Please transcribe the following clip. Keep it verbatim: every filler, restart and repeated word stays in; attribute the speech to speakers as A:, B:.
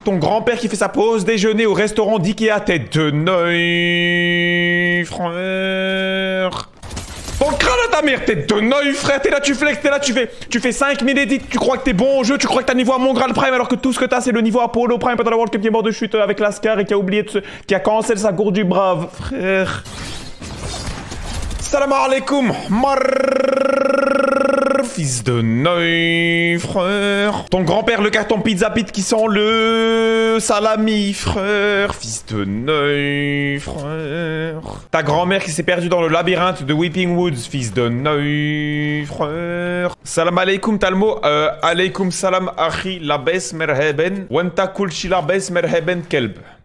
A: Ton grand-père qui fait sa pause déjeuner au restaurant d'Ikea, tête de Neuil, frère. Ton crâne à ta mère, tête de Neuil, frère. T'es là, tu flex, t'es là, tu fais, tu fais cinq mille edits, tu crois que t'es bon au jeu, tu crois que t'as niveau à Mongral Prime, alors que tout ce que t'as, c'est le niveau Apollo Prime pendant la World Cup qui est mort de chute avec Lascar et qui a oublié de se... qui a cancel sa gourde du brave, frère. Salam alaikum, mar... fils de Neuil, frère. Ton grand-père, le carton Pizza Pit qui sent le salami, frère. Fils de Neuil, frère. Ta grand-mère qui s'est perdue dans le labyrinthe de Weeping Woods, fils de Neuil, frère. Salam alaikum, Talmo. Euh, alaikum salam, akhi, labes merheben. Wenta kulchi labes merheben kelb.